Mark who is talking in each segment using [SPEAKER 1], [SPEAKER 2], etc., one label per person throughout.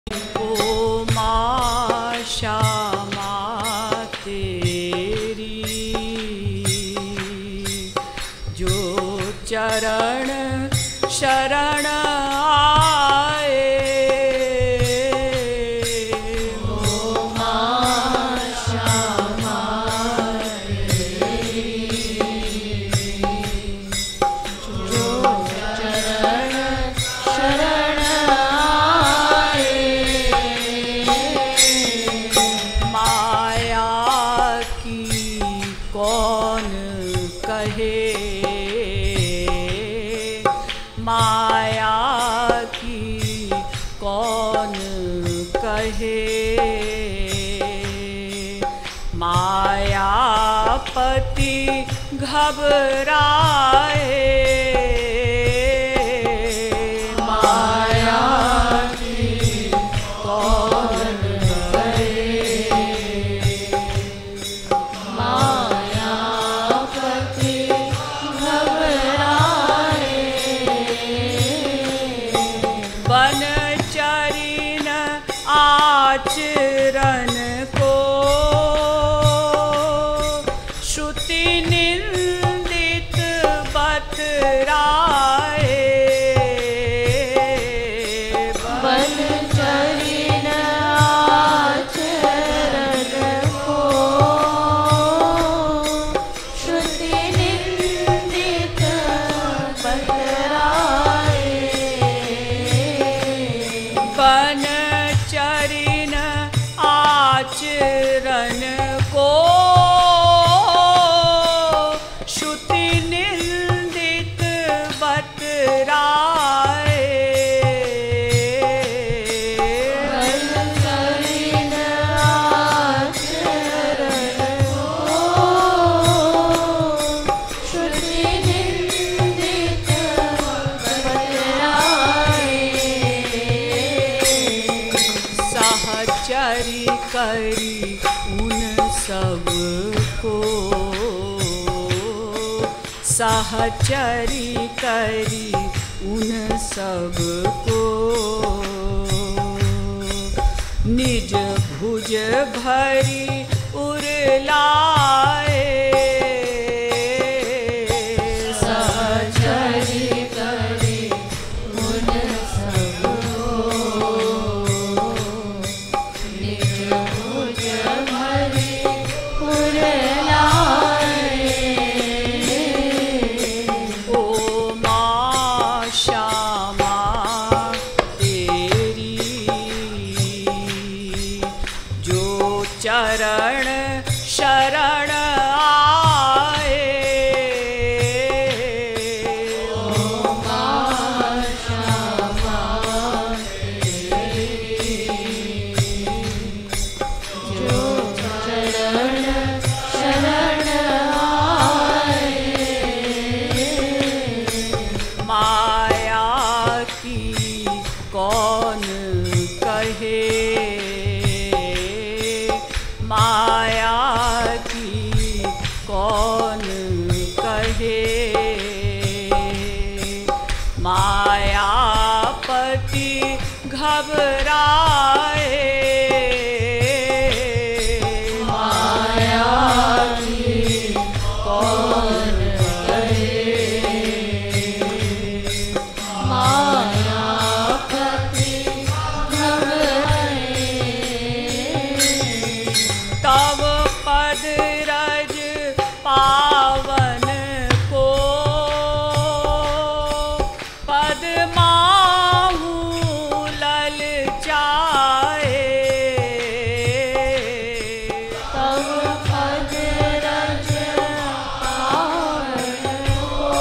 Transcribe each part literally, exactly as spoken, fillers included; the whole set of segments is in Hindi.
[SPEAKER 1] ओ माँ श्यामा तेरी जो चरण शरण आए,
[SPEAKER 2] ओ माँ श्यामा तेरी जो चरण शरण आए,
[SPEAKER 1] माया की कौन कहे, माया की कौन कहे, मायापति घबराए,
[SPEAKER 2] माया की कौन कहे, मायापति घबराए,
[SPEAKER 1] बनचरिन आचरण को श्रुति निंदित बतराए,
[SPEAKER 2] बनचरिन आचरण को श्रुति निंदित बतराए,
[SPEAKER 1] बनचरिन आचरण को श्रुति निंदित बतराए,
[SPEAKER 2] बनचरिन आचरण को श्रुति निंदित बतराए,
[SPEAKER 1] सहचरी करी उन सब को, सहचरी करी उन सब को, निज भुज भरी उरलाए,
[SPEAKER 2] सहचरी करी उन सब निज भुज भरी उरलाए,
[SPEAKER 1] ओ माँ श्यामा तेरी जो चरण शरण आए,
[SPEAKER 2] ओ माँ श्यामा तेरी जो चरण शरण आए,
[SPEAKER 1] माया की कौन कहे, माया की कौन कहे, मायापति घबराए,
[SPEAKER 2] माया की कौन कहे, मायापति घबराए,
[SPEAKER 1] तब पद रज पावन को पद माहू ललचाए,
[SPEAKER 2] तब पद रज पावन को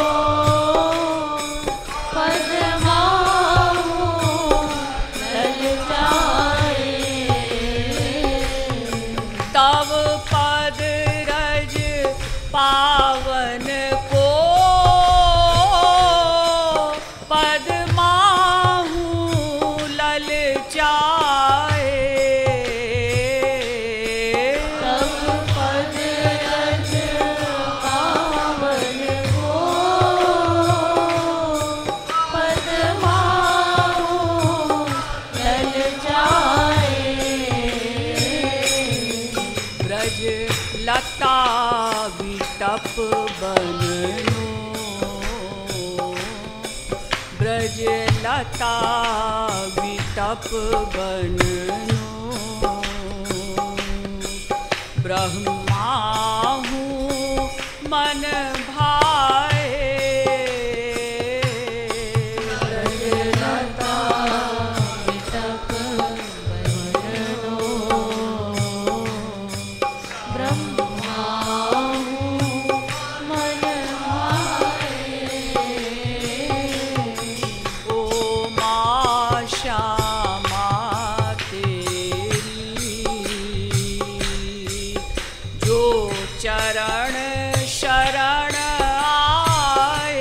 [SPEAKER 2] पद माहू ललचाए,
[SPEAKER 1] तब पद रज पावन को पद माहू ललचाए,
[SPEAKER 2] तब पद रज पावन को पद माहू ललचाए,
[SPEAKER 1] लता विटप बननो ब्रह्मा हूँ मन भाए
[SPEAKER 2] लता विटप बननो ब्रह्मा हूँ मन भाए
[SPEAKER 1] ओ माँ श्यामा तेरी जो चरण शरण आए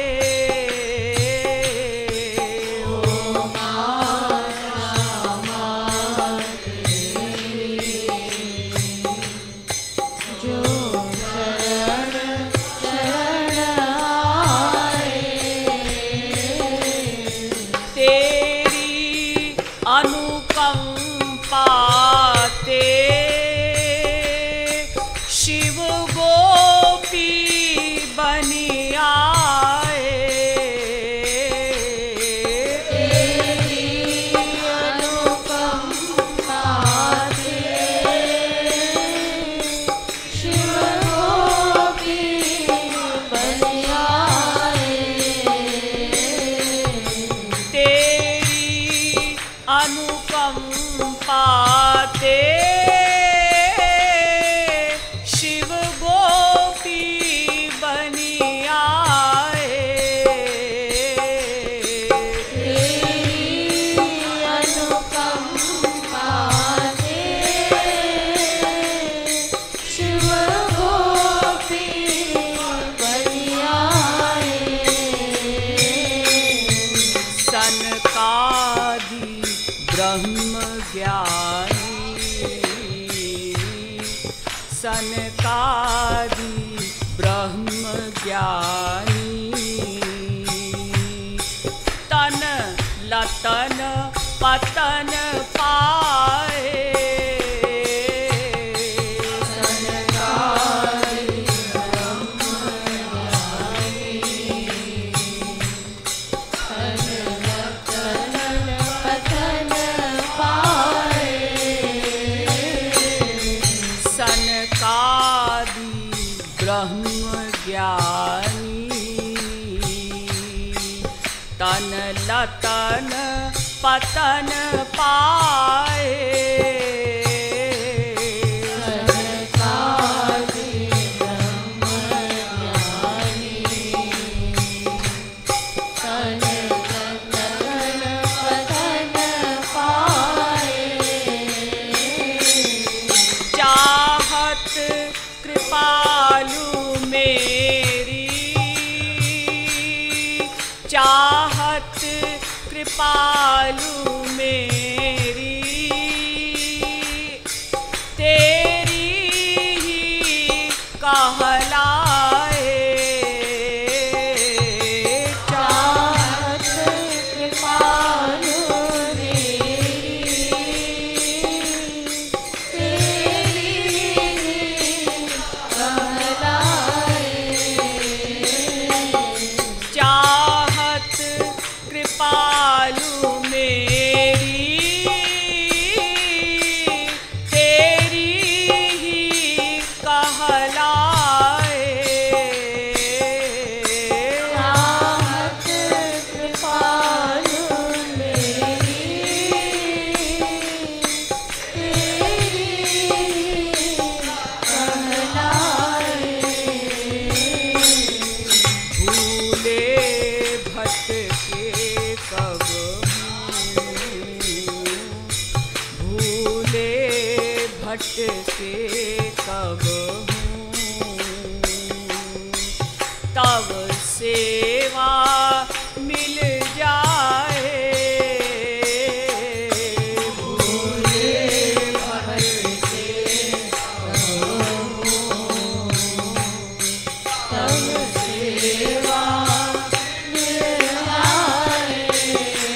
[SPEAKER 2] ओ माँ श्यामा तेरी जो शरण शरण आए
[SPEAKER 1] तेरी अनुकंपा ते शिव गोपी बनी आए
[SPEAKER 2] तेरी अनुकंपा से शिव गोपी बन आए
[SPEAKER 1] तेरी अनुकंपा ते शिव गोपी बनी आए
[SPEAKER 2] तेरी अनुकंपा से शिव गोपी बन आए
[SPEAKER 1] सनकादि ब्रह्म ज्ञानी सनकादि ब्रह्म ज्ञानी तन लतन पतन पाए
[SPEAKER 2] सनकादि ब्रह्म ज्ञानी तन लतन पतन पाए
[SPEAKER 1] सनकादि ब्रह्म ज्ञानी तन लतन पतन पाए
[SPEAKER 2] सनकादि ब्रह्म ज्ञानी तन लतन पतन पाए
[SPEAKER 1] चाहत कृपालु मेरी चाहत कृपालु मेरी तेरी ही कहलाए
[SPEAKER 2] चाहत कृपालु मेरी तेरी कहलाए
[SPEAKER 1] चाहत कृपालु मेरी तेरी ही कहलाए
[SPEAKER 2] चाहत कृपालु मेरी तेरी कहलाए
[SPEAKER 1] भूले भटके कब हूँ भूले भटके कब हूँ तब सेवा मिल जाए भूले भटके
[SPEAKER 2] तब सेवा मिल जाए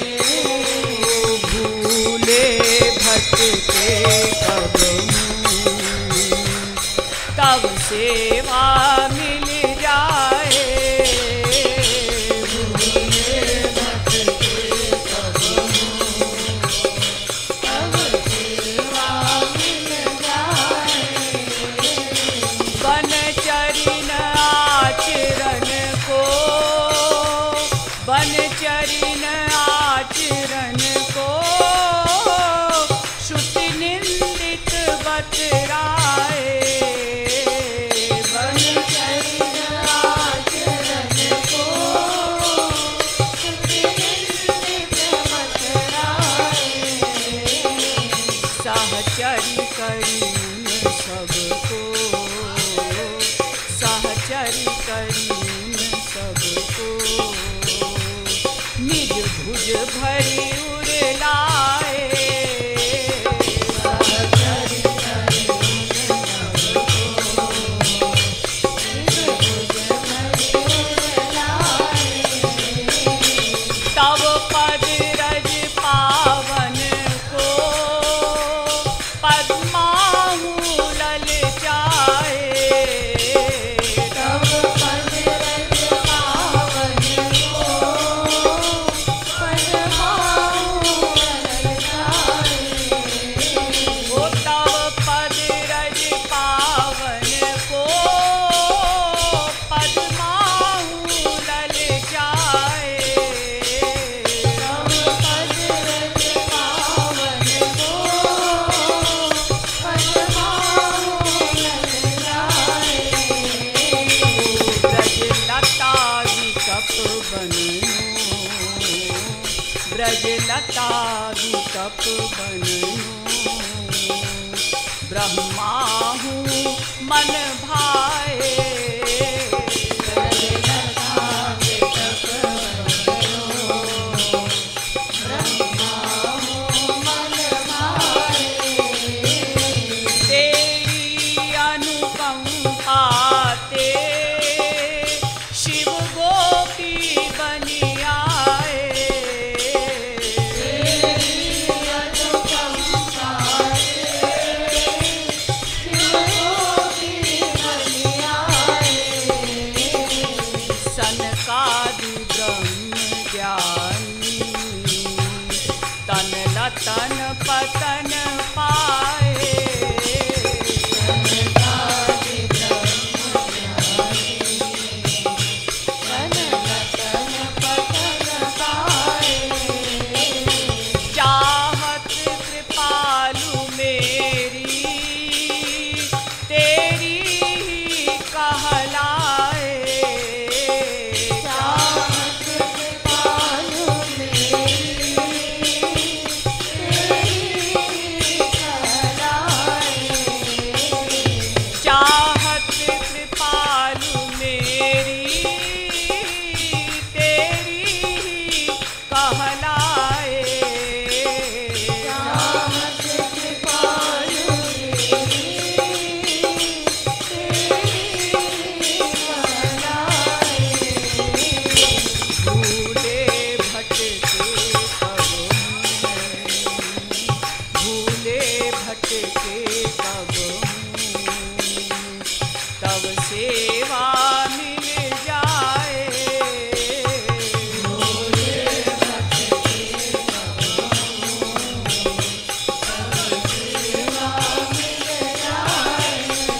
[SPEAKER 1] भूले भटके कब हूँ तब सेवा मिल जाए भूले भटके कब बतराए
[SPEAKER 2] बन चरित आचरण को नित बतराए।
[SPEAKER 1] सहचरी करी उन सबको सहचरी करी उन सबको निज भुज भरी उड़लाए। तब पद रज पावन को पद्माहु ललचाए।
[SPEAKER 2] तब पद रज पावन को पद्माहु ललचाए।
[SPEAKER 1] ओ तब पद रज पावन को पद्माहु ललचाए।
[SPEAKER 2] तब पद रज पावन को पद्माहु ललचाए।
[SPEAKER 1] ब्रजलता विकप बननु ब्रजलता विकप बननु ब्रह्माहु मन भाए।
[SPEAKER 2] ब्रजलता विकप बनो ब्रह्माहु मन भाए।
[SPEAKER 1] तेरी अनुकंपा ते शिव गोपी बनी आए।
[SPEAKER 2] तेरी अनुकंपा से शिव गोपी बनी आए।
[SPEAKER 1] सनकादि ब्रह्म ज्ञानी तन लतन पतन पाए।
[SPEAKER 2] सनकादि ब्रह्म ज्ञानी तन लतन पतन पाए।
[SPEAKER 1] चाहत कृपालु मेरी तेरी ही कहलाए।
[SPEAKER 2] चाहत कृपालु मेरी तेरी कहलाए।
[SPEAKER 1] चाहत कृपालु मेरी तेरी ही कहलाए।
[SPEAKER 2] चाहत कृपालु मेरी तेरी कहलाए।
[SPEAKER 1] भूले भटके कब भूले भटके कब तब सेवा मिल जाए।
[SPEAKER 2] भोले भटके कब सेवा मिल जाए।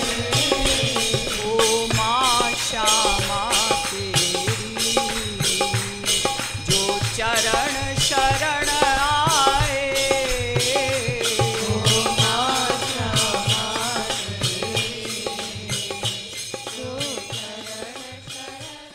[SPEAKER 1] ओ माँ श्यामा तेरी जो चरण शरण आए।
[SPEAKER 2] ओ माँ श्यामा तेरी जो चरण शरण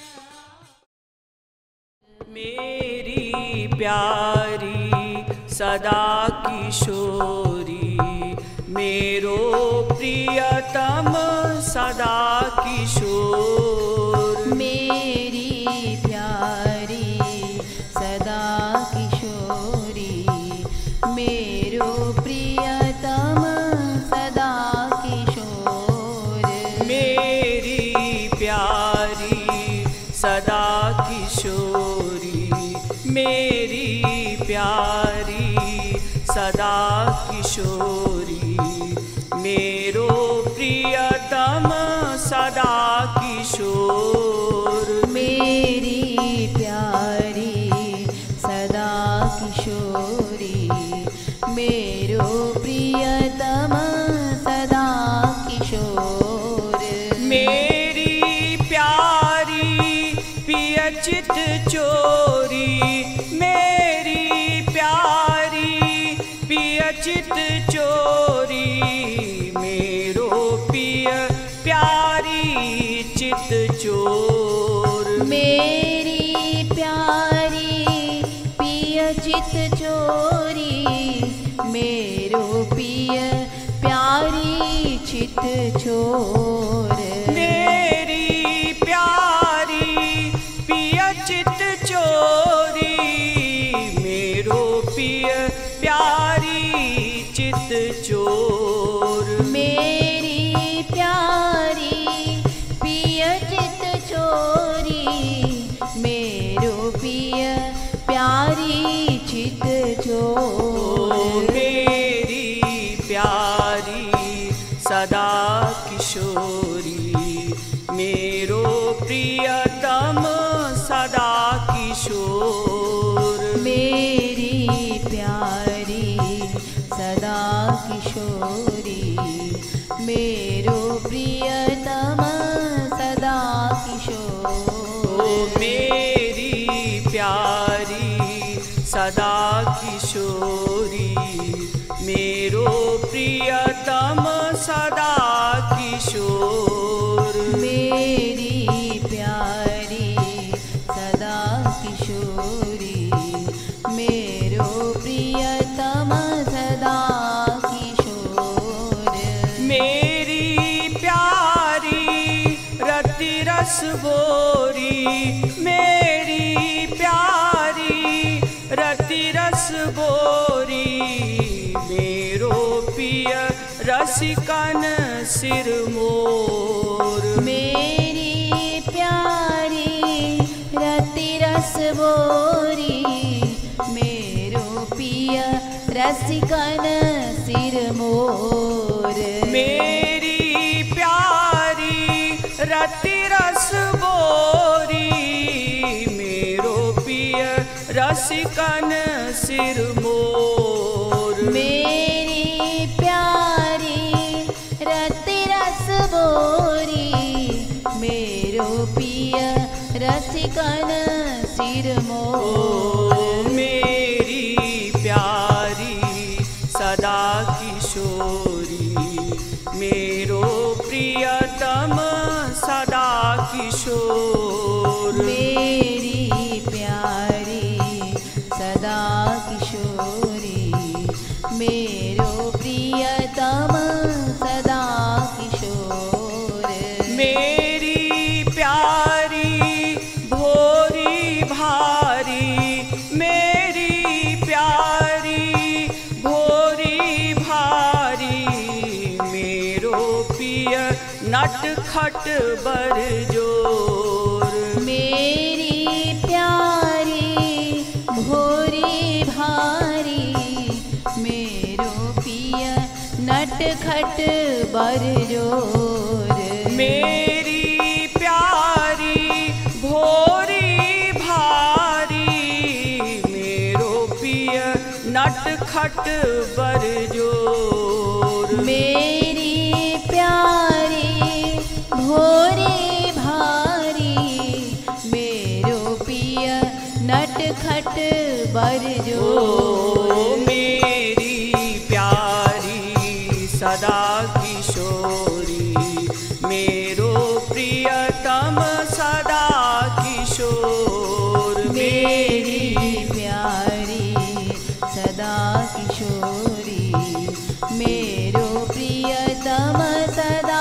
[SPEAKER 1] मेरी प्यारी सदा किशोरी मेरो प्रियतम सदा किशोर।
[SPEAKER 2] मेरी प्यारी सदा किशोरी मेरो प्रियतम सदा किशोर।
[SPEAKER 1] मेरी प्यारी सदा किशोरी मेरी प्यारी सदा किशोरी मेरो प्रियतम सदा किशोर।
[SPEAKER 2] मेरी प्यारी सदा किशोरी मेरो प्रियतम सदा किशोर।
[SPEAKER 1] मेरी प्यारी पिय चित चोरी मेरी प्यारी पिय चित चोरी मेरो पिय प्यारी चित चोर।
[SPEAKER 2] मेरी प्यारी पिय चित चोरी, मेरो पिय प्यारी चित चोर।
[SPEAKER 1] मेरी प्यारी पिय चित चोरी, मेरो पिय प्यारी चित चोर।
[SPEAKER 2] मेरी प्यारी पिय चित चोरी, मेरो पिय प्यारी चित चोर।
[SPEAKER 1] मेरी प्यारी सदा किशोरी, मेरो प्रियतम सदा किशोर।
[SPEAKER 2] मेरी प्यारी सदा किशोरी, मेरो प्रियतम सदा किशोर।
[SPEAKER 1] मेरी प्यारी सदा किशोरी, मेरो प्रियतम सदा किशोर।
[SPEAKER 2] मेरी प्यारी सदा किशोरी, मेरो प्रियतम सदा किशोर।
[SPEAKER 1] मेरी प्यारी रति रस बोरी, मेरी प्यारी रति रस बोरी, मेरो पिय रसिकन सिर मोर।
[SPEAKER 2] मेरी प्यारी रति रस बोरी, मेरो पिय रसिकन सिर मोर।
[SPEAKER 1] मेरी प्यारी रति रस बोरी, मेरो पिय रसिकन सिर मोर।
[SPEAKER 2] मेरी प्यारी रति रस बोरी, मेरो पिय रसिकन सिर मोर।
[SPEAKER 1] मेरी प्यारी सदा किशोरी, मेरो प्रियतम सदा किशोर।
[SPEAKER 2] मेरी प्यारी सदा किशोरी, मेरो प्रियतम सदा किशोर।
[SPEAKER 1] मेरी प्यारी भोरी भारी, मेरी प्यारी भोरी भारी, मेरो पिय नटखट बरजोर।
[SPEAKER 2] मेरी प्यारी भोरी भारी, मेरो पिय नटखट बरजोर।
[SPEAKER 1] मेरी प्यारी भोरी भारी, मेरो पिय नटखट बरजोर।
[SPEAKER 2] मेरी प्यारी भोरी भारी, मेरो पिय नटखट बरजोर।
[SPEAKER 1] मेरी प्यारी सदा किशोरी, मेरो प्रियतम सदा किशोर।
[SPEAKER 2] मेरी प्यारी सदा किशोरी, मेरो प्रियतम सदा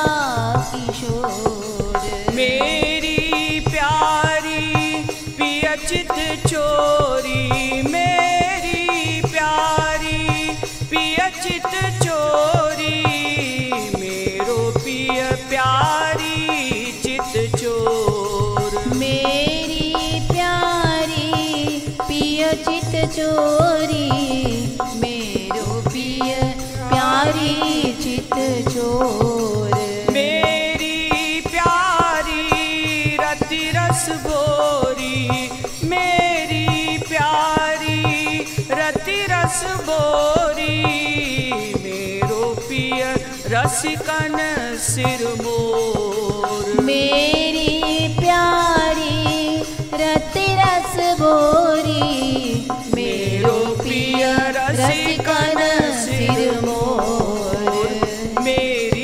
[SPEAKER 2] किशोर।
[SPEAKER 1] मेरी प्यारी पिय चित चोरी, मेरी प्यारी पिय चित चोरी, मेरो पिय प्यारी चित चोर।
[SPEAKER 2] मेरी प्यारी पिय चित चोरी, मेरो पिय प्यारी चित चोर।
[SPEAKER 1] मेरी प्यारी रति रस बोरी, मेरी प्यारी रति रस बोरी, मेरो पिय रसिकन सिर मोर।
[SPEAKER 2] मेरी प्यारी रति रस बोरी, मेरो पिय रसिकन सिर मोर।
[SPEAKER 1] मेरी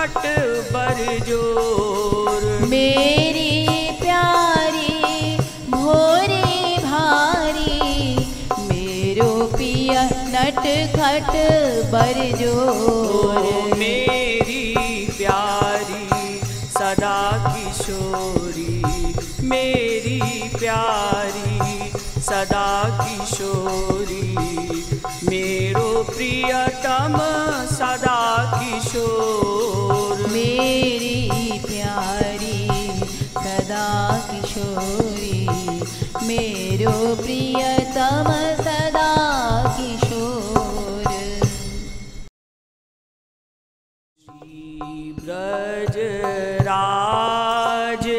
[SPEAKER 1] खट बरजोर।
[SPEAKER 2] मेरी प्यारी भोरी भारी मेरो पिया नट खट बरजोर।
[SPEAKER 1] मेरी प्यारी सदा किशोरी, मेरी प्यारी सदा किशोरी, मेरो प्रियतम सदा किशोर।
[SPEAKER 2] मेरी प्यारी सदा किशोरी मेरो प्रियतम सदा किशोर।
[SPEAKER 1] ब्रज राज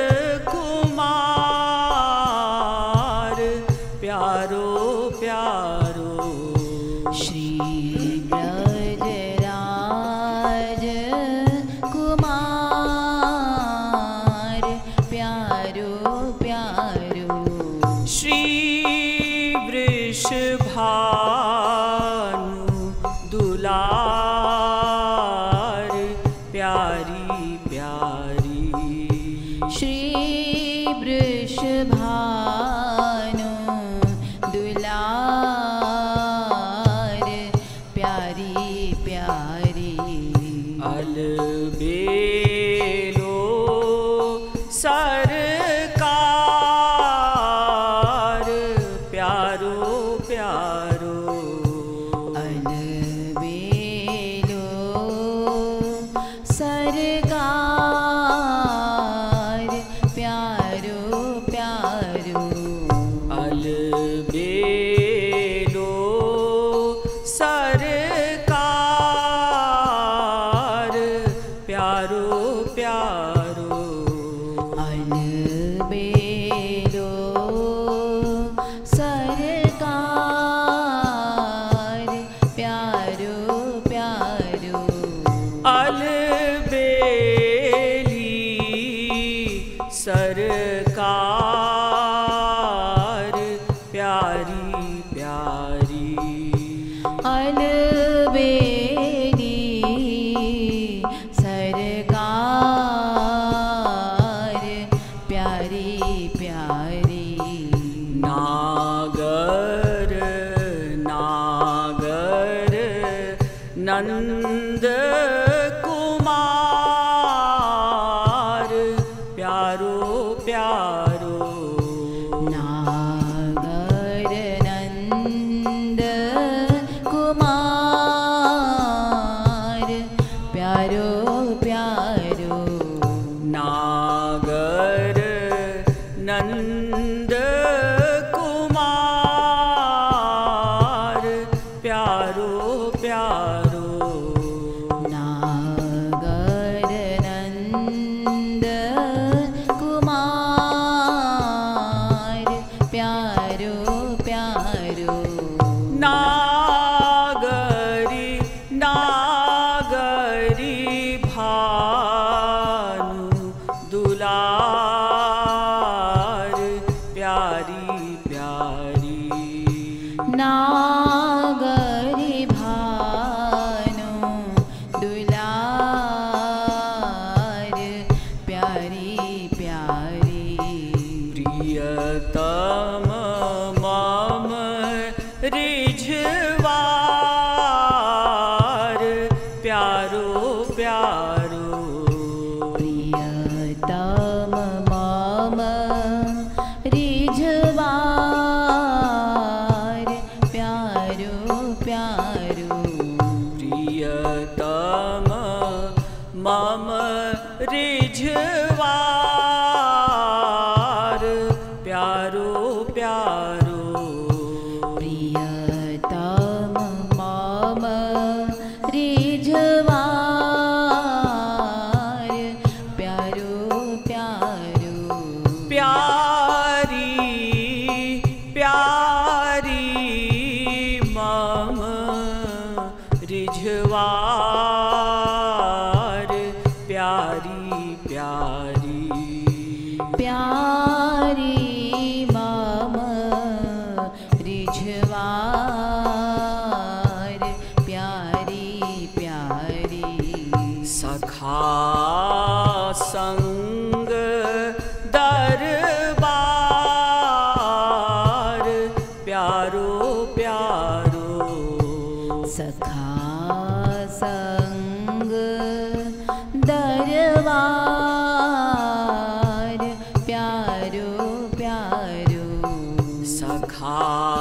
[SPEAKER 1] कुमार प्यारो प्यारो,
[SPEAKER 2] श्री ब्रज राज कुमार प्यारो प्यारो,
[SPEAKER 1] श्री वृषभानु दुलार प्यारी प्यारी,
[SPEAKER 2] श्री वृषभानु दुलार प्यारी प्यारी।
[SPEAKER 1] अलबेलो सरकार प्यारो प्यारो,
[SPEAKER 2] अलबेलो सरकार प्यारो प्यारो,
[SPEAKER 1] अलबेलो सरकार प्यारो प्यारो,
[SPEAKER 2] अलबेलो सरकार प्यारो प्यारो,
[SPEAKER 1] अलबेली सरकार प्यारी प्यारी,
[SPEAKER 2] अलबेली सरकार प्यारी प्यारी।
[SPEAKER 1] नागर नागर नंद कुमार प्यारो प्यारो,
[SPEAKER 2] नागर नंद कुमार प्यारो प्यारो,
[SPEAKER 1] नागर नंद कुमार प्यारो प्यारो,
[SPEAKER 2] नागर नंद कुमार प्यारो प्यारो,
[SPEAKER 1] नागरी नागरी भानु दुलार प्यारी प्यारी,
[SPEAKER 2] नागरी भानु दुलार प्यारी प्यारी।
[SPEAKER 1] प्रियतम मम रिझवार प्यारो प्यारो,
[SPEAKER 2] प्रियतम मम रिझवार प्यारो प्यारो,
[SPEAKER 1] प्रियतम मम रिझवार प्यारो प्यारो,
[SPEAKER 2] प्रियतम मम रिझवार प्यारो प्यारो,
[SPEAKER 1] प्यारी प्यारी मम रिझवार प्यारी प्यारी,
[SPEAKER 2] प्यारी मम रिझवार प्यारी प्यारी।
[SPEAKER 1] सखा संग दरबार प्यारो प्यारो
[SPEAKER 2] सखा संग दरबार प्यारो प्यारो
[SPEAKER 1] सखा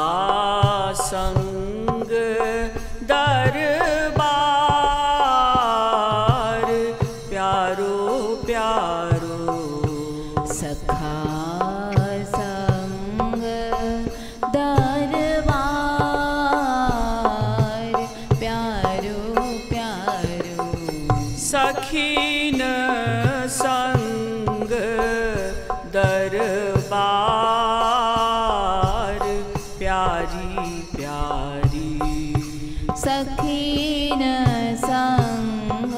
[SPEAKER 1] संग दरबार प्यारो प्यारो
[SPEAKER 2] सखा संग दरबार प्यारो प्यारो
[SPEAKER 1] सखीन संग दरबार प्यारी प्यारी
[SPEAKER 2] सखीन संग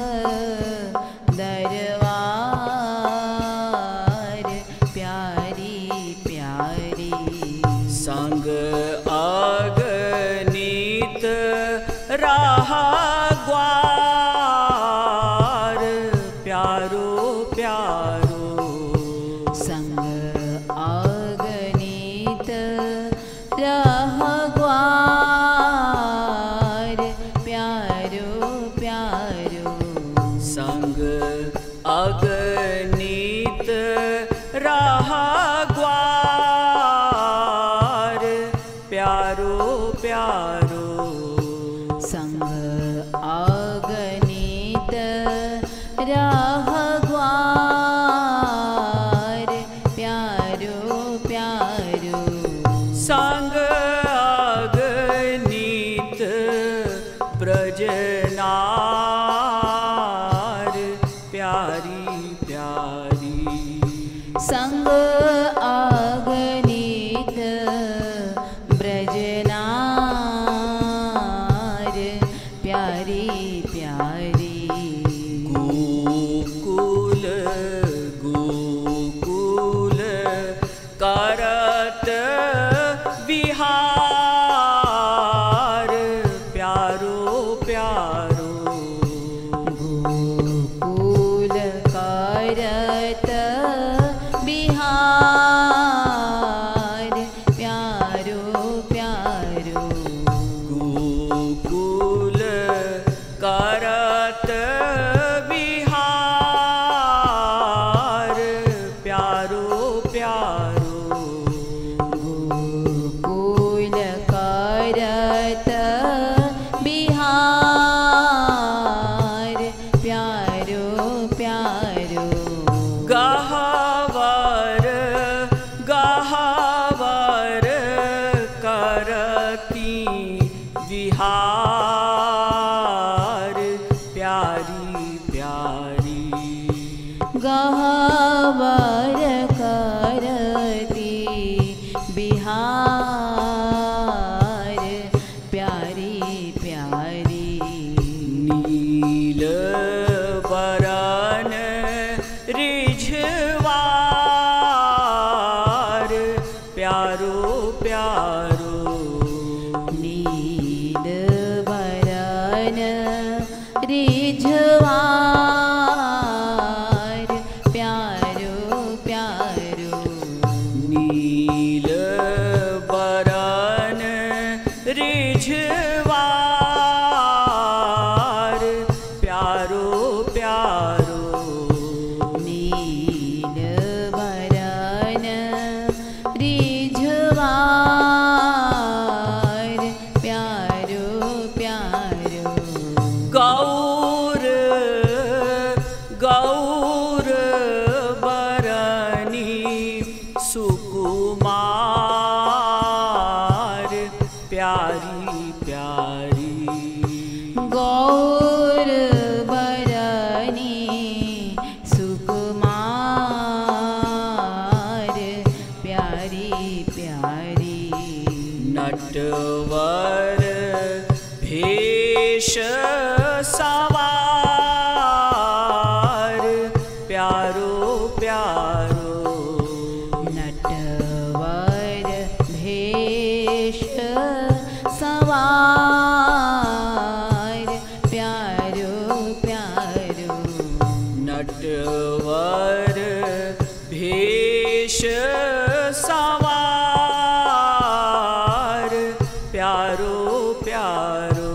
[SPEAKER 2] दरबार प्यारी प्यारी
[SPEAKER 1] संग अगणित राह ग्वार प्यारो प्यारो
[SPEAKER 2] संग अगणित रह ग्वार प्यारो प्यारो
[SPEAKER 1] संग अगणित राह ग्वार प्यारो प्यारो
[SPEAKER 2] संग अगणित राह ग्वार प्यारो प्यारो
[SPEAKER 1] संग अगणित ब्रजनार प्यारी प्यारी
[SPEAKER 2] संग अगणित ब्रजनार प्यारी प्यारी
[SPEAKER 1] गोकुल गोकुल करत विहार प्यारो प्यारो
[SPEAKER 2] गोकुल करत बिहार प्यारो प्यारो
[SPEAKER 1] गोकुल करत विहार प्यारो प्यारो
[SPEAKER 2] गोकुल करत बिहार प्यारो प्यारो
[SPEAKER 1] गहवर गहवर करती विहार प्यारी प्यारी
[SPEAKER 2] गहवर करती बिहार प्यारी प्यारी
[SPEAKER 1] नील बरन रिझवार प्यारो प्यारो
[SPEAKER 2] नील बरन रिझवार प्यारो प्यारो
[SPEAKER 1] नील बरन रिझवार प्यारो प्यारो
[SPEAKER 2] नील बरन रिझवार प्यारो प्यारो
[SPEAKER 1] गौर गौर बरनी सुकुमार प्यारी प्यारी
[SPEAKER 2] गौर बरनी सुकुमार प्यारी प्यारी
[SPEAKER 1] नटवर भेष सवार प्यारो प्यारो
[SPEAKER 2] नटवर भेष सवार प्यारो प्यारो
[SPEAKER 1] नटवर नटवर भेष सवार प्यारो प्यारो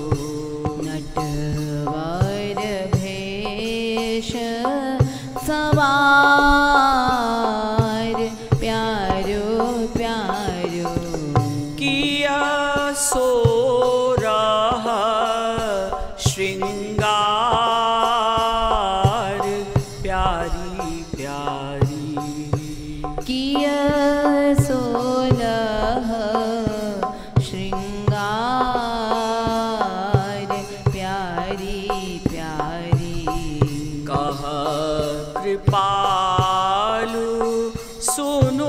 [SPEAKER 2] नटवर भेष सवार प्यारो प्यारो
[SPEAKER 1] किया सोरह श्रृंगार प्यारी प्यारी
[SPEAKER 2] किया सोलह श्रृंगार प्यारी प्यारी
[SPEAKER 1] कह कृपालु सुनु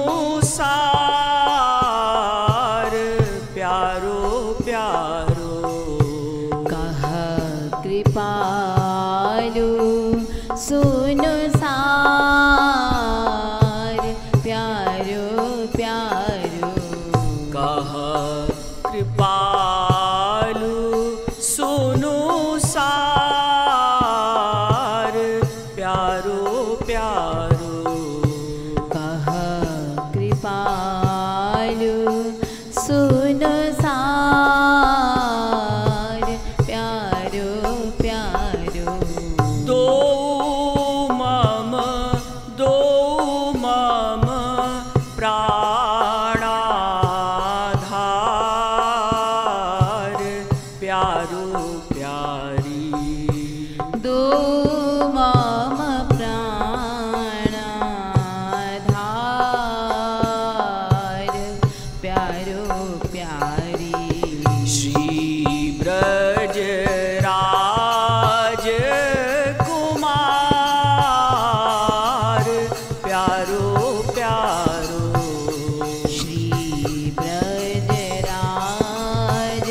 [SPEAKER 1] सार प्यारो प्यारो
[SPEAKER 2] कह कृपालु सुनु सार प्यारो प्यारो
[SPEAKER 1] कह कृपालु सुनु सार प्यारो प्यारो
[SPEAKER 2] कह कृपालु सुनु सार प्यारो प्यारो
[SPEAKER 1] दो मम दो मम प्राणाधार प्यारो प्यारी
[SPEAKER 2] दो मम प्राणाधार प्यारो प्यारी
[SPEAKER 1] श्री ब्रज राज कुमार प्यारो प्यारो
[SPEAKER 2] श्री ब्रजराज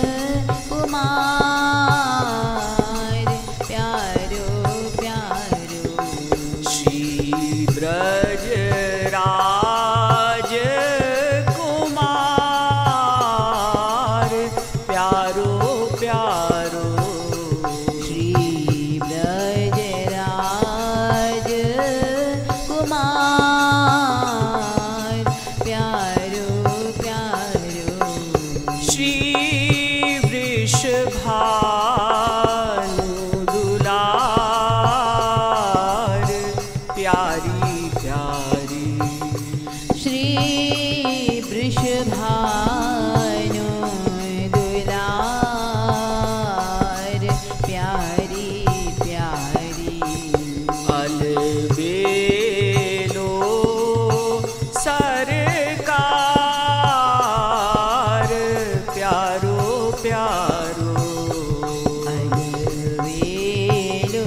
[SPEAKER 2] कुमार प्यारो प्यारो
[SPEAKER 1] श्री ब्रज राज कुमार प्यारो प्यारो
[SPEAKER 2] श्री ब्रजराज कुमार प्यारो प्यारो
[SPEAKER 1] श्री वृषभानु दुलार प्यारी प्यारी
[SPEAKER 2] श्री वृषभानु दुलार प्यारी प्यारी
[SPEAKER 1] अलबेलो सरकार प्यारो प्यारो
[SPEAKER 2] अलवेलो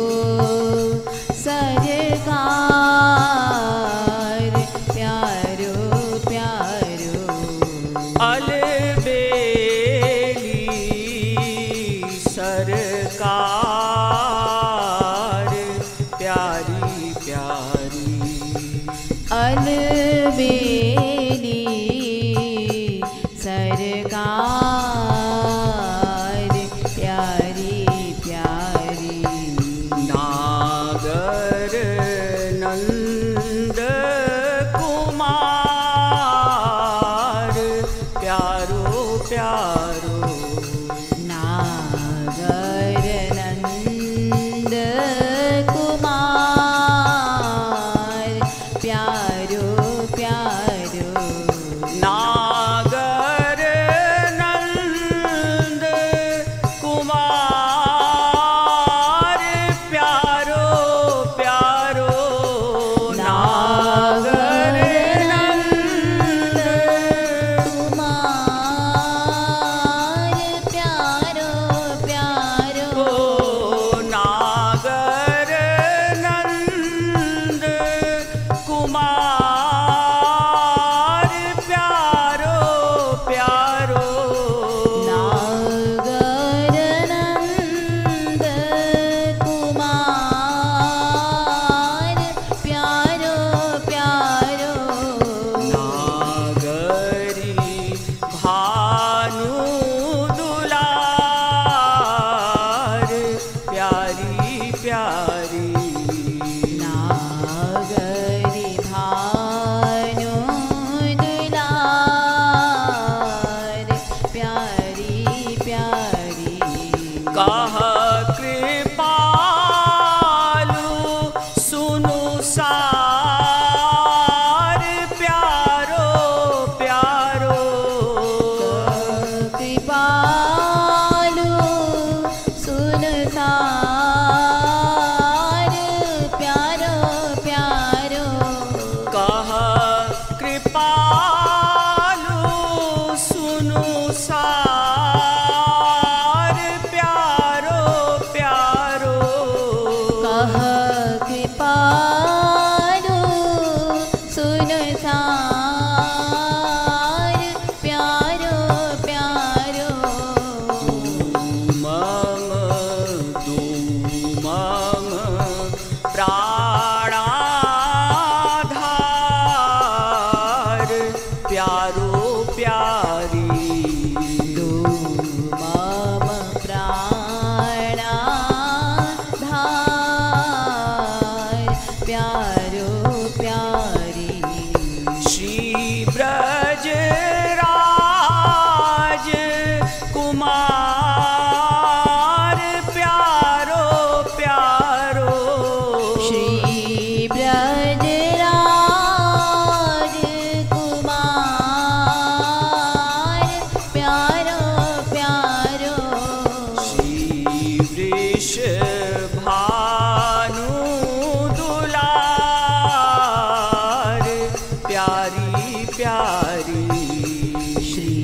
[SPEAKER 2] सरकार प्यारो प्यारो
[SPEAKER 1] अलबेली सरकार प्यारी प्यारी
[SPEAKER 2] अलबेली सरकार प्यारी प्यारी
[SPEAKER 1] नागर नंद कुमार प्यारो प्यारो
[SPEAKER 2] नागर नंद कुमार प्यारो प्यारो
[SPEAKER 1] नागर नंद कुमार प्यारो प्यारो सुनु सार प्यारो प्यारो
[SPEAKER 2] कृपालु सुन सार प्यारो प्यारो
[SPEAKER 1] कह कृपालु सुनु सार प्यारो प्यारो
[SPEAKER 2] कह कृपालु सुन सार प्यारो प्यारो
[SPEAKER 1] मम मम प्राणाधार प्यारो प्यारी
[SPEAKER 2] मम प्राणाधार प्यारो प्यारी
[SPEAKER 1] श्री ब्रज राज कुमार प्यारो प्यारो
[SPEAKER 2] श्री ब्रजराज कुमार प्यारो प्यारो
[SPEAKER 1] श्री वृषभानु दुलार प्यारी प्यारी
[SPEAKER 2] श्री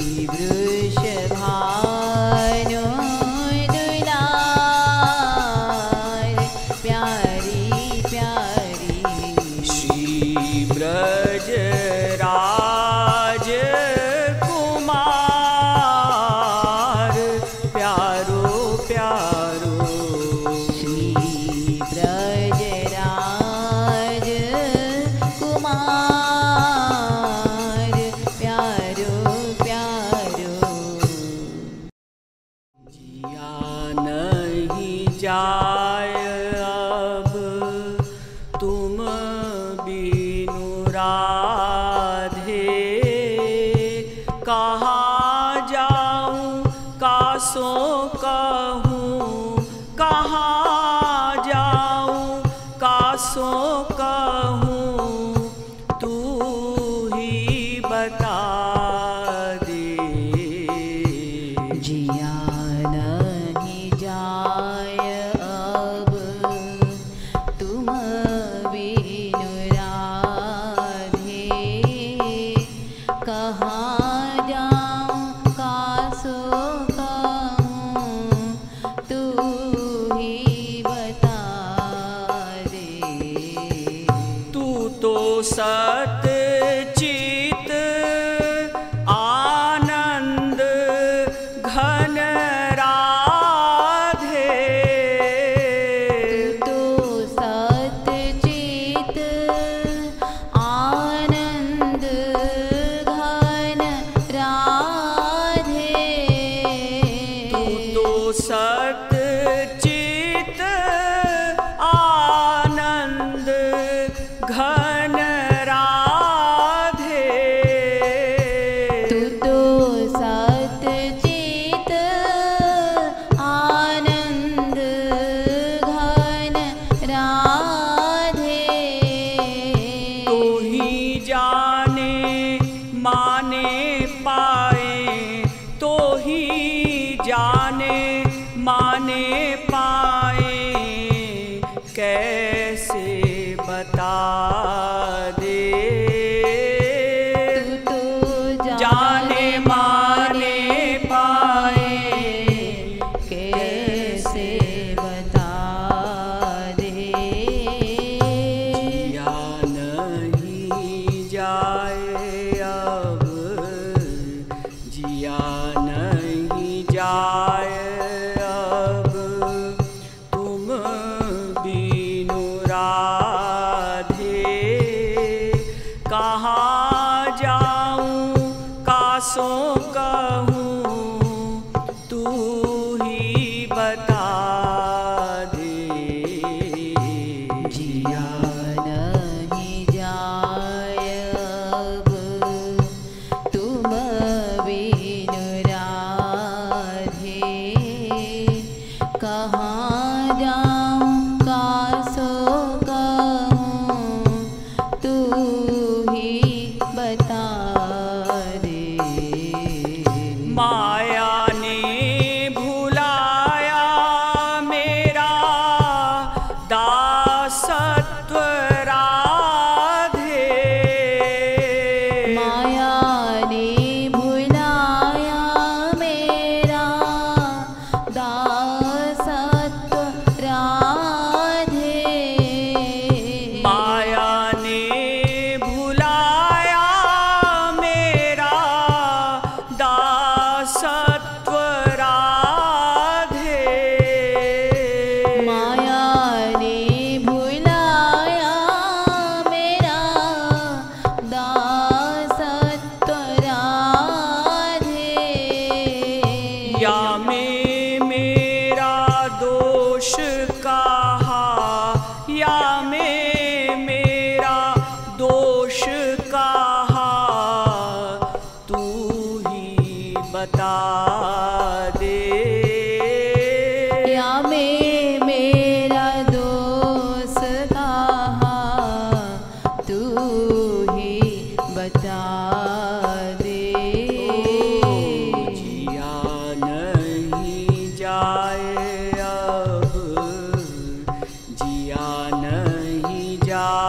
[SPEAKER 2] वृषभानु दुलार प्यारी प्यारी
[SPEAKER 1] श्री ब्रज राज कुमार प्यारो प्यारो
[SPEAKER 2] श्री ब्रजराज कुमार प्यारो प्यारो
[SPEAKER 1] जिया नहीं जाय अब तुम बिनु राधे कहाँ जाऊं कासो कहूँ कहाँ जाऊं कासो कहूँ तू ही बता दे
[SPEAKER 2] जिया नहीं जाय अब तुम बिनु राधे कहाँ जाऊं कासो कहूँ तू ही बता दे
[SPEAKER 1] तू तो सत चित आनंद घन राधे
[SPEAKER 2] तो सतचित आनंद घन राधे
[SPEAKER 1] तू तो सत चित आनंद घन राधे
[SPEAKER 2] तू तो सतचित आनंद घन राधे
[SPEAKER 1] तो ही जाने माने पाए तो ही जाने माने पाए कैसे बता दे
[SPEAKER 2] तू तो
[SPEAKER 1] जाने माने पाए
[SPEAKER 2] कैसे बता दे
[SPEAKER 1] जिया नहीं जाए अब जिया नहीं जाए अब तुम बिनु राधे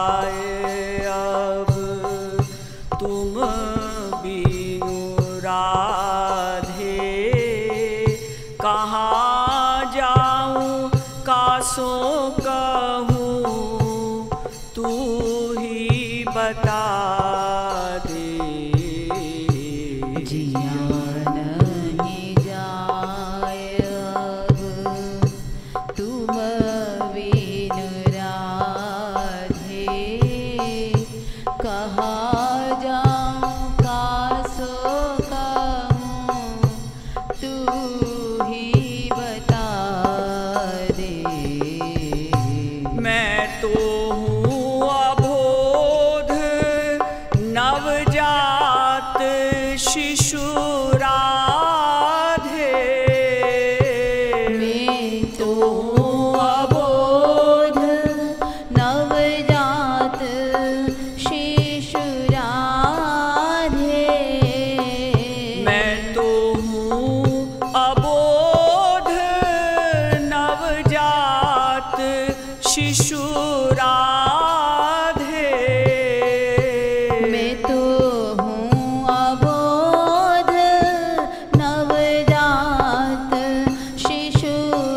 [SPEAKER 1] जाए अब तुम बिनु राधे। कहाँ जाऊँ कासो कहूँ तू ही बता दे।
[SPEAKER 2] जिया नहीं जाए अब तुम बिनु राधे। कहाँ जाऊँ कासो कहूँ तू ही बता दे।
[SPEAKER 1] मैं तो हूँ अबोध नवजात शिशु राधे।
[SPEAKER 2] मैं तो हूँ अबोध नवजात शिशु राधे।
[SPEAKER 1] मैं तो हूँ अबोध नवजात शिशु राधे।
[SPEAKER 2] मैं तो हूँ अबोध नवजात शिशु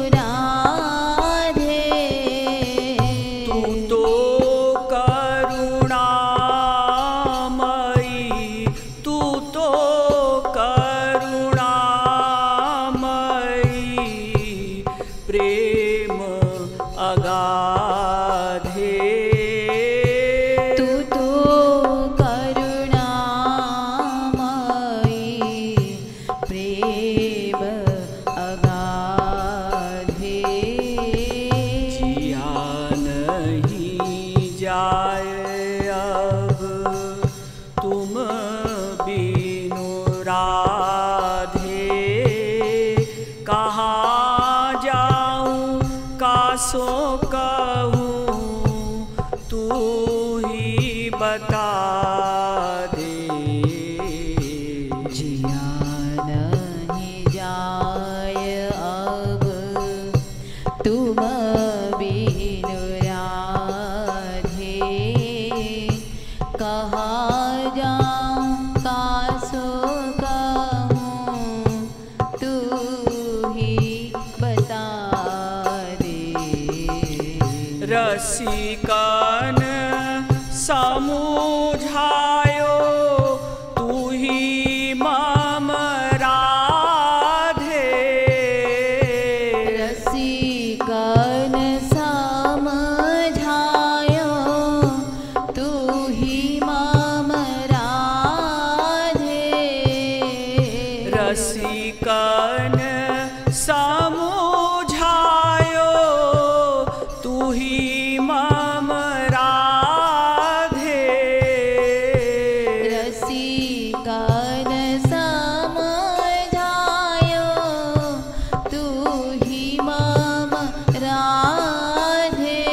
[SPEAKER 2] राधे।
[SPEAKER 1] तू तो करुणामयी, तू तो करुणामयी, प्रेम अगाधे।
[SPEAKER 2] तू तो करुणामयी, प्रेम अगाधे।
[SPEAKER 1] जिया नहीं जाए अब तुम बिनु राधे। कहाँ जाऊँ कासो कहूँ तू ही बता दे।
[SPEAKER 2] जिया नहीं जाए अब तुम बिनु राधे। कहाँ जाऊँ कासो कहूँ तू ही बता दे।
[SPEAKER 1] रसिकन समझायो तू ही मम राधे।
[SPEAKER 2] रसिकन समझायो तू ही मम राधे।
[SPEAKER 1] रसिकन समझायो तू ही मम राधे।
[SPEAKER 2] रसिकन समझायो तू ही मम राधे।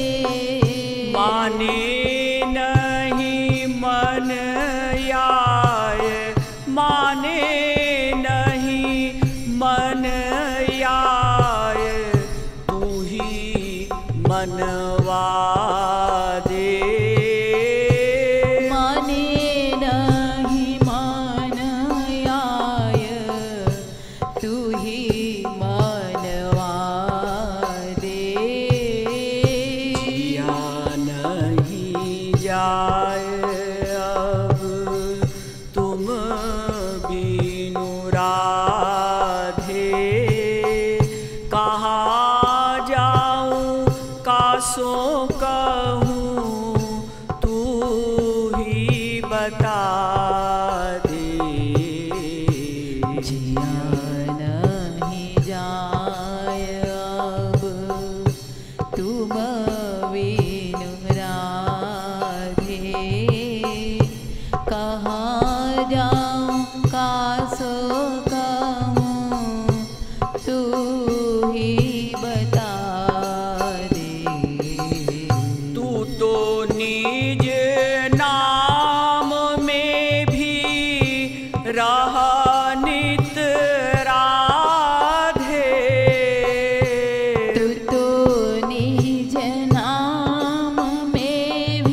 [SPEAKER 1] माने नहीं मन आय, माने नहीं मन आय, तू ही मनवा दे।
[SPEAKER 2] माने नहीं मन आय, तू ही मनवा दे।
[SPEAKER 1] जिया नहीं जाए अब तुम बिनु राधे। कहाँ जाऊँ कासो कहूँ तू ही बता दे।
[SPEAKER 2] जिया नहीं जाए अब तुम बिनु राधे। कहाँ जाऊँ कासो कहूँ तू ही बता दे।
[SPEAKER 1] तू तो निज नाम में भी रहा नित राधे।
[SPEAKER 2] तू तो निज नाम में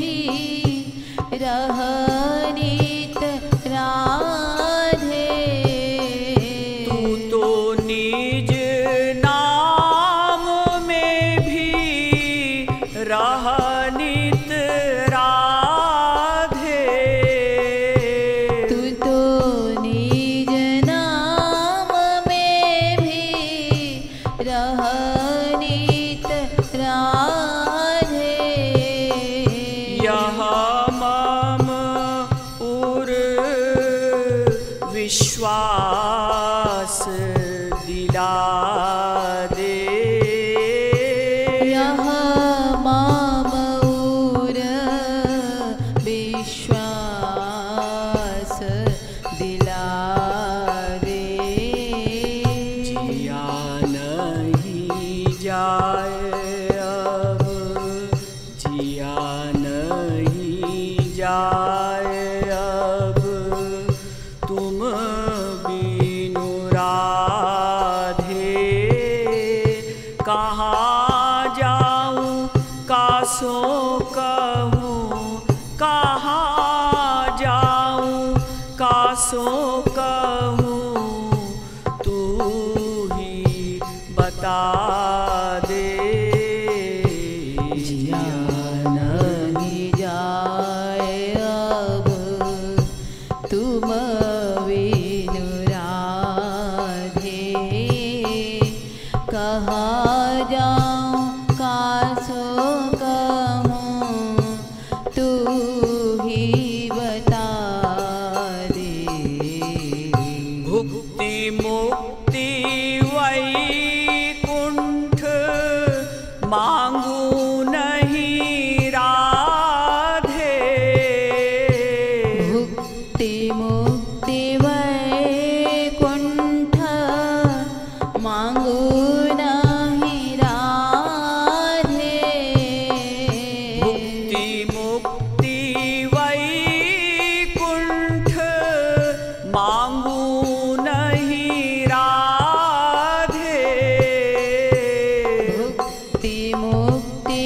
[SPEAKER 1] कहूँ, कहाँ जाऊँ कासो कहूँ, तू ही बता दे।
[SPEAKER 2] जिया नहीं जाए अब तुम बिनु राधे, कहाँ जाऊँ कासो कहूँ, तू ही बता दे।
[SPEAKER 1] भुक्ति मुक्ति वैकुंठ मांगू नहीं राधे,
[SPEAKER 2] भुक्ति मुक्ति वैकुंठ मांगू नहीं राधे,
[SPEAKER 1] भुक्ति मुक्ति वैकुंठ मांगू नहीं राधे,
[SPEAKER 2] भुक्ति मुक्ति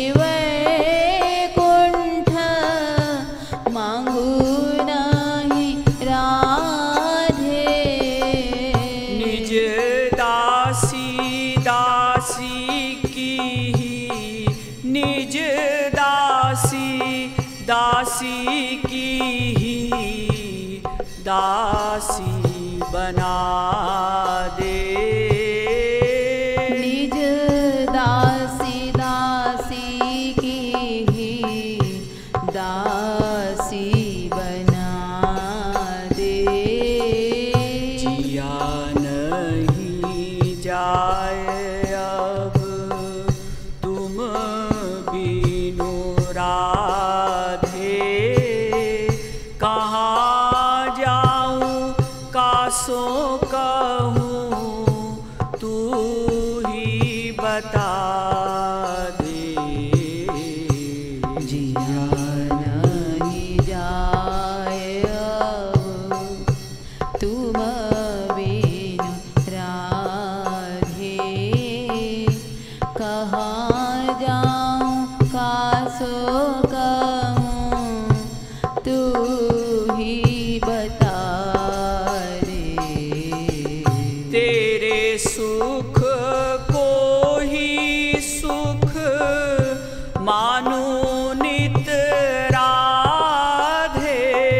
[SPEAKER 2] वैकुंठ मांगू नहीं राधे।
[SPEAKER 1] निज दासी दासी की ही, निज दासी दासी की ही दासी बना दे।
[SPEAKER 2] निज दासी दासी की ही दासी बना दे।
[SPEAKER 1] जिया नहीं जाए अब तुम बिनु राधे, कहाँ जाऊँ कासो कहूँ, तू ही बता दे।
[SPEAKER 2] जिया नहीं जाए अब तुम बिनु राधे, कहाँ जाऊँ कासो कहूँ, तू ही बता दे।
[SPEAKER 1] तेरे सुख को ही सुख मानू नित राधे,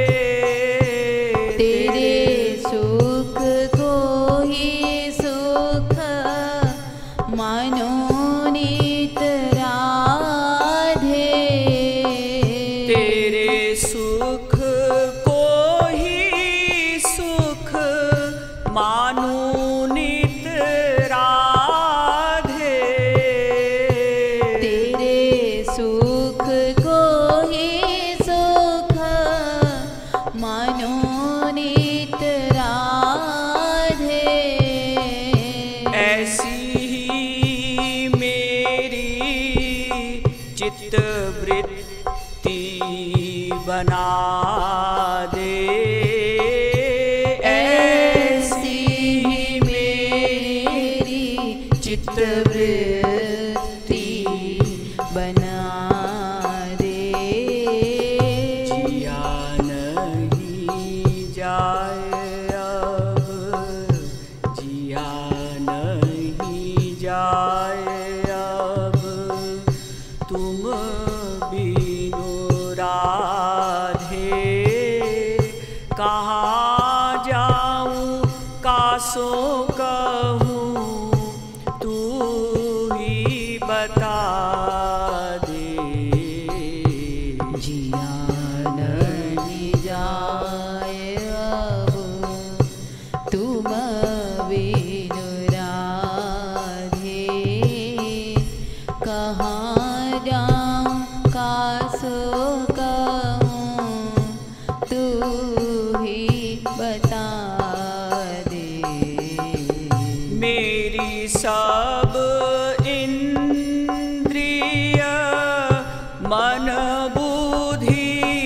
[SPEAKER 2] तेरे सुख को ही सुख मानो नित राधे,
[SPEAKER 1] तेरे सुख को ही सुख मानू नित राधे,
[SPEAKER 2] तेरे सुख को ही सुख मानो नित राधे।
[SPEAKER 1] ऐसी ही मेरी चित्तवृत्ति बना दे,
[SPEAKER 2] ऐसी ही मेरी चित्तवृत्ति बना दे।
[SPEAKER 1] जिया नहीं जाए अब, जिया नहीं जाए अब तुम बिनु राधे, कहाँ जाऊँ कासो कहूँ, तू ही बता दे।
[SPEAKER 2] जिया नहीं जाए अब तुम बिनु राधे, कहाँ जाऊँ कासो कहूँ, तू ही बता दे।
[SPEAKER 1] मेरी सब इंद्रिय मन बुद्धि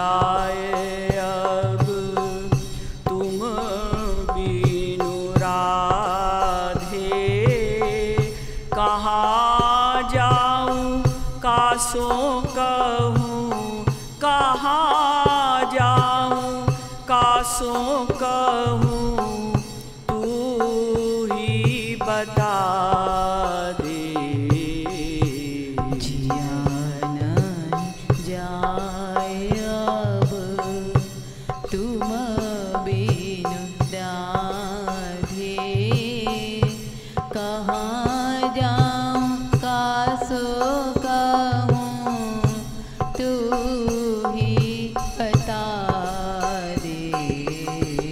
[SPEAKER 1] जाए अब तुम बीनु राधे। कहाँ जाऊँ कासो कहूँ, कहाँ जाऊँ कासो कहूँ, तू ही बता दे।
[SPEAKER 2] जिया नहीं जाए अब तुम बिनु राधे। कहाँ जाऊँ कासो कहूँ, तू ही बता दे।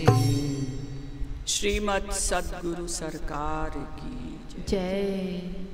[SPEAKER 1] श्रीमद् सद्गुरु सरकार की जय।
[SPEAKER 2] जय।